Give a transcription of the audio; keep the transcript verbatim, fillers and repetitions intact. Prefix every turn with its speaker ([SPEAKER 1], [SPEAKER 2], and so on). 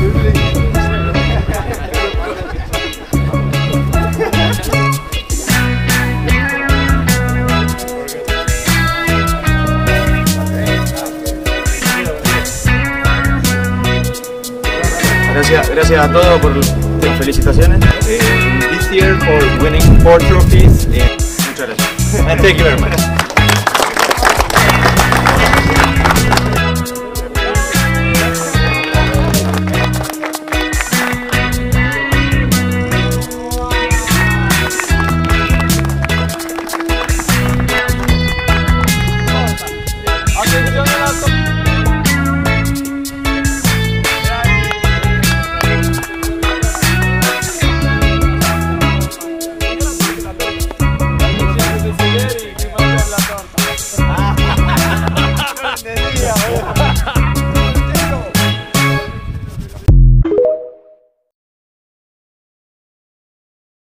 [SPEAKER 1] Gracias, gracias a todos por las felicitaciones.
[SPEAKER 2] Uh, this year for winning four trophies. Uh,
[SPEAKER 1] Muchas gracias.
[SPEAKER 2] and thank you very much.